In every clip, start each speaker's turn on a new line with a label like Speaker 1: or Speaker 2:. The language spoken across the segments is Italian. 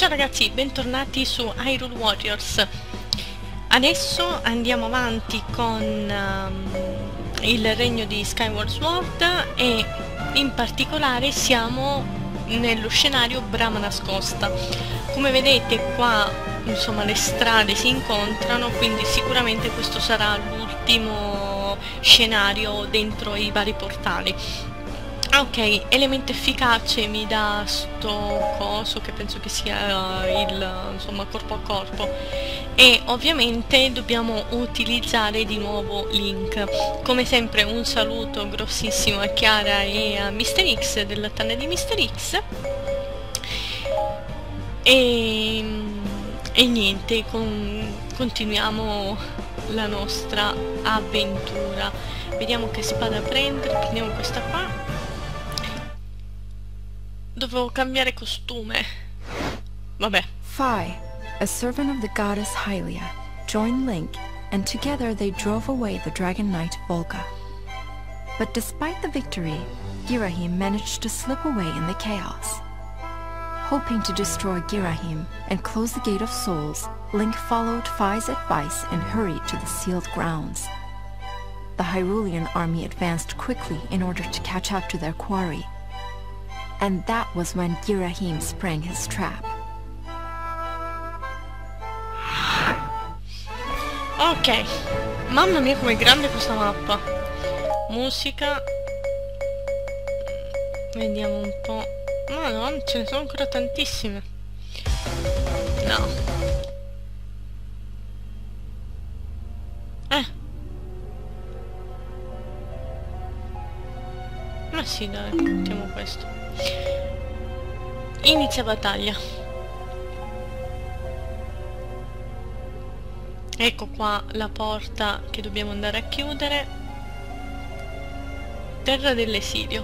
Speaker 1: Ciao ragazzi, bentornati su Hyrule Warriors. Adesso andiamo avanti con il regno di Skyward Sword e in particolare siamo nello scenario Brama Nascosta. Come vedete qua, insomma, le strade si incontrano, quindi sicuramente questo sarà l'ultimo scenario dentro i vari portali. Ok, elemento efficace mi dà sto coso che penso che sia il, insomma, corpo a corpo, e ovviamente dobbiamo utilizzare di nuovo Link. Come sempre un saluto grossissimo a Chiara e a Mr. X della tana di Mr. X e niente, continuiamo la nostra avventura. Vediamo che spada prendere, prendiamo questa qua. Dovevo cambiare costume. Vabbè.
Speaker 2: Phi, a servant of the goddess Hylia, joined Link, and together they drove away the Dragon Knight Volga. But despite the victory, Girahim managed to slip away in the chaos. Hoping to destroy Girahim and close the Gate of Souls, Link followed Phi's advice and hurried to the sealed grounds. The Hyrulean army advanced quickly in order to catch up to their quarry. And that was when Girahim sprang his trap.
Speaker 1: Ok, mamma mia com'è grande questa mappa. Musica. Vediamo un po'. Madonna, ce ne sono ancora tantissime. No. Ma sì, dai, mettiamo questo. Inizia battaglia. Ecco qua la porta che dobbiamo andare a chiudere. Terra dell'esilio.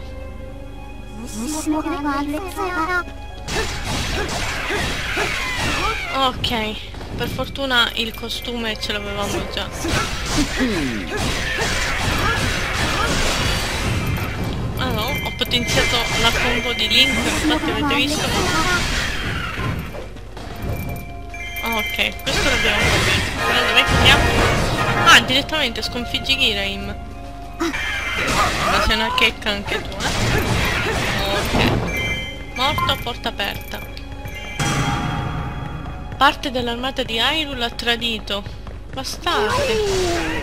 Speaker 1: Ok, per fortuna il costume ce l'avevamo già. Ah no, ho potenziato la combo di Link, infatti avete visto? Ok, questo l'abbiamo capito. Però dov'è che andiamo? Ah, direttamente sconfiggi Girahim. Ma sei una checca anche tu, Ok. Morto a porta aperta. Parte dell'armata di Hyrule ha tradito. Bastardi.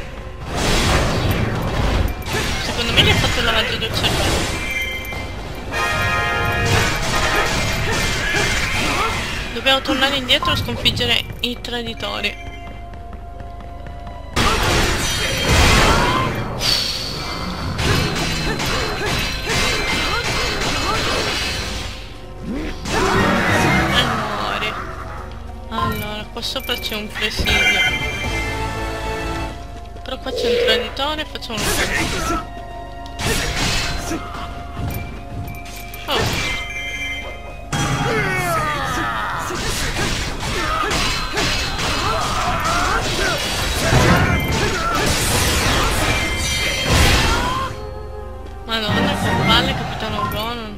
Speaker 1: Secondo me gli ha fatto il lavaggio del cervello. Dobbiamo tornare indietro e sconfiggere i traditori. Amore. Allora, qua sopra c'è un presidio. Però qua c'è un traditore, facciamo un po'. Oh. Madonna, che palle, capitano Gonon.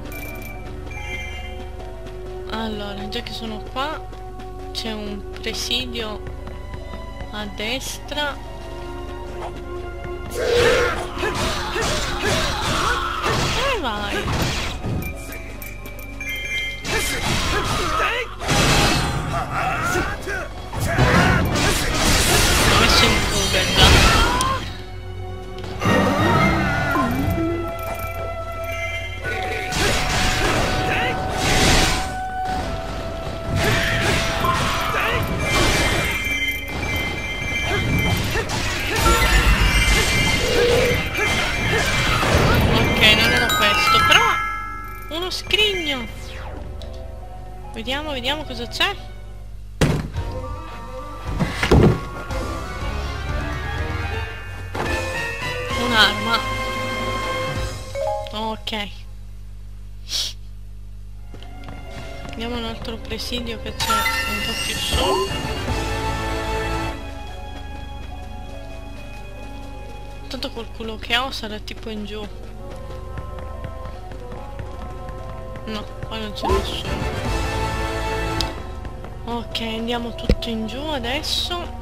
Speaker 1: Allora, già che sono qua, c'è un presidio a destra. Dove vai? L'ho messo in fuga già. Uno scrigno. Vediamo cosa c'è. Un'arma. Ok. Vediamo un altro presidio che c'è un po' più su. Tanto col culo che ho sarà tipo in giù. No, qua non c'è nessuno. Ok, andiamo tutto in giù adesso.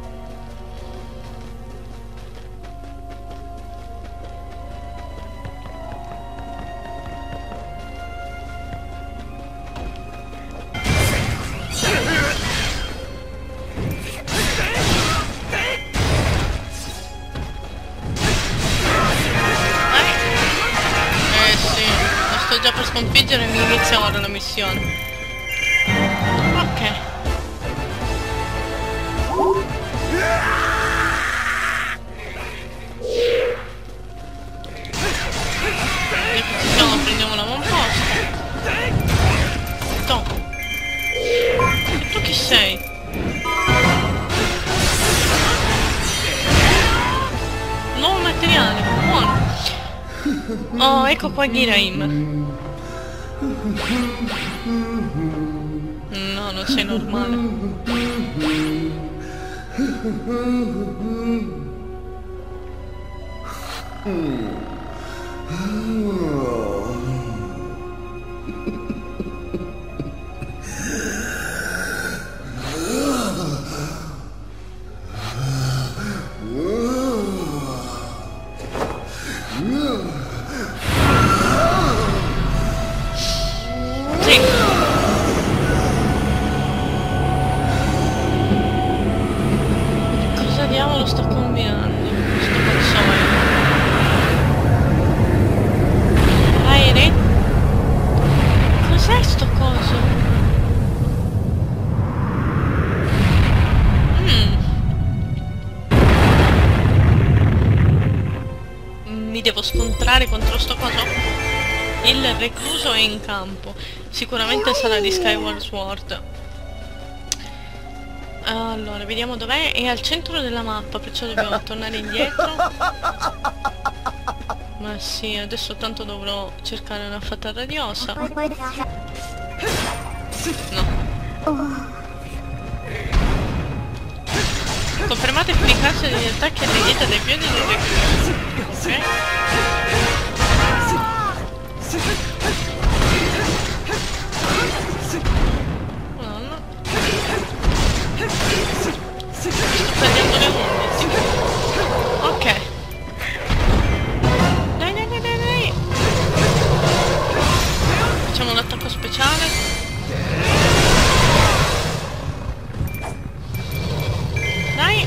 Speaker 1: Sì, lo sto già per sconfiggere e mi inizia ora la missione. Ok. Riposiziamo, prendiamo l'avamposto. Toh. E tu chi sei? Nuovo materiale, buono. Oh, ecco qua Ghirahim. No, non sei normale. Sì. Cosa diavolo sta combinando sto pazzoio? Aerei? Cos'è sto coso? Mi devo scontrare contro sto coso? Il recluso è in campo. Sicuramente sarà di Skyward Sword. Allora, vediamo dov'è. È al centro della mappa, perciò dobbiamo tornare indietro. Ma sì, adesso tanto dovrò cercare una fata radiosa. No. Confermate efficacia degli attacchi alle dita dei piedi del recluso. Ok. Madonna. Sto tagliando le unghie. Ok. Dai, dai, dai, dai, dai. Facciamo un attacco speciale. Dai.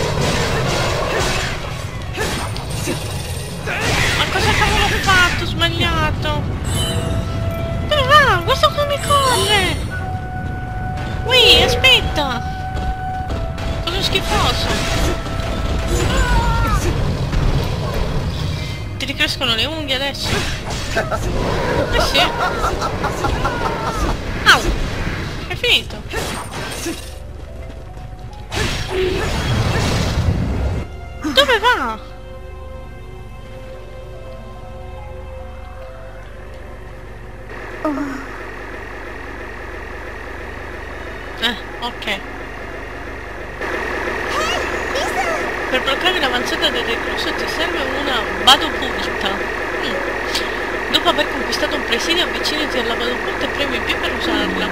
Speaker 1: Ma cosa cavolo ho fatto? Ho sbagliato. Dove va? Guarda come corre. Ui, aspetta. Cosa schifoso. Ti ricrescono le unghie adesso? Eh sì. Au. È finito. Dove va? Ok. Per bloccare l'avanzata del recluso ti serve una Badopulta. Dopo aver conquistato un presidio avvicinati alla Badopulta e premi B per usarla.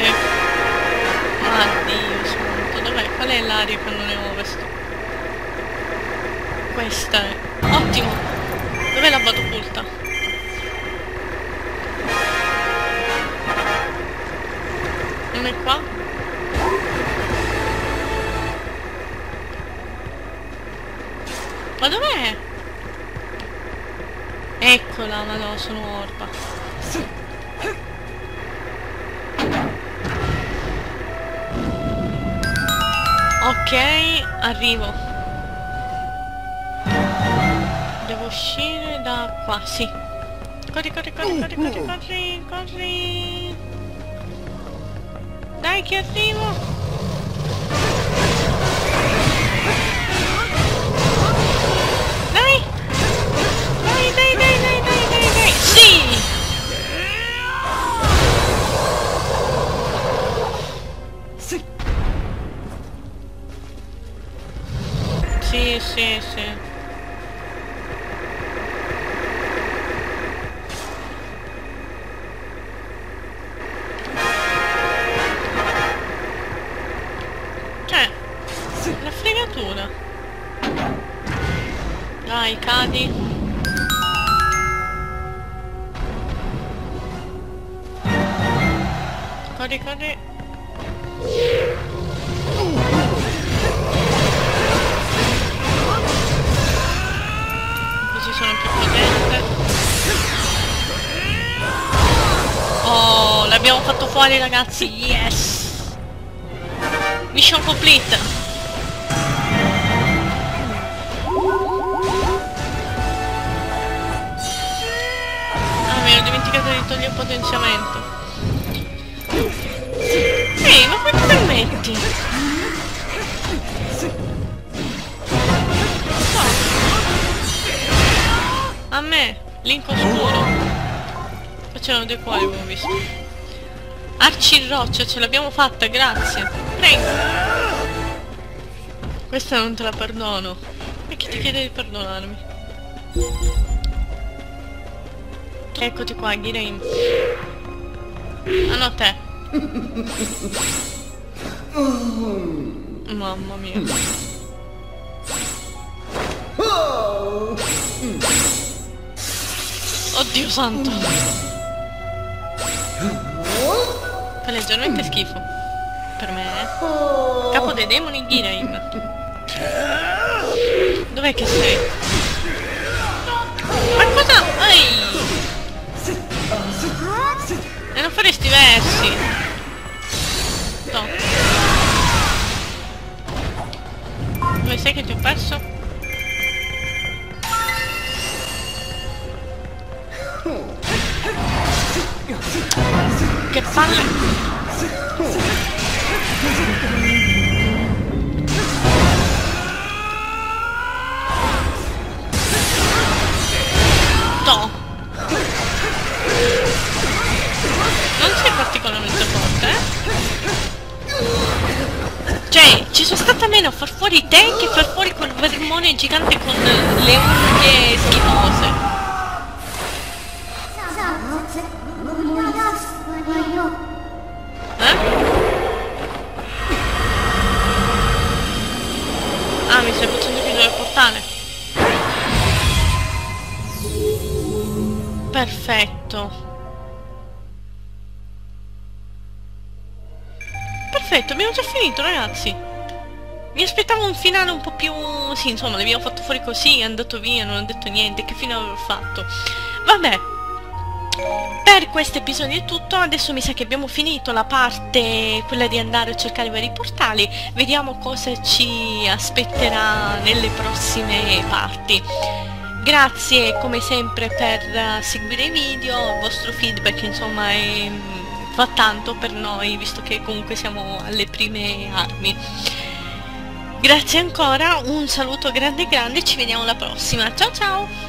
Speaker 1: Dio santo, dov'è? Qual è l'area che non è ovest? Questa è. Ottimo! Dov'è la Badopulta? Non è qua? Ma dov'è? Eccola, ma no, sono orba. Ok, arrivo. Devo uscire da qua, sì. Corri, corri, corri, corri, corri, corri, corri. Dai che arrivo. Sì, sì, sì. Vai, cadi. Corri, corri. Così sono più potente. Oh, l'abbiamo fatto fuori, ragazzi. Yes. Mission complete. Mi ero dimenticato di togliere il potenziamento. Ehi, ma come ti permetti? No. A me, Link oscuro. Qua c'erano dei cuori, avevo visto. Arci in roccia, ce l'abbiamo fatta, grazie. Prego. Questa non te la perdono. E chi ti chiede di perdonarmi? Eccoti qua, Gideon. Ah no, te. Mamma mia. Oddio santo. Fa leggermente schifo. Per me, Capo dei demoni, Gideon. Dov'è che sei? Ma cosa? Ehi! E non fare sti versi. No. Dove sei che ti ho perso? Che palle. No. Non sei particolarmente forte, eh? Cioè, ci sono stata meno a far fuori te che far fuori quel vermone gigante con le unghie schifose. Eh? Ah, mi stai facendo chiudere il portale. Perfetto. Perfetto, abbiamo già finito, ragazzi. Mi aspettavo un finale un po' più... Sì, insomma, l'abbiamo fatto fuori così, è andato via, non ha detto niente. Che fine avevo fatto? Vabbè. Per questo episodio è tutto. Adesso mi sa che abbiamo finito la parte, quella di andare a cercare i vari portali. Vediamo cosa ci aspetterà nelle prossime parti. Grazie come sempre per seguire i video, il vostro feedback insomma fa tanto per noi, visto che comunque siamo alle prime armi. Grazie ancora, un saluto grande grande, ci vediamo alla prossima, ciao ciao!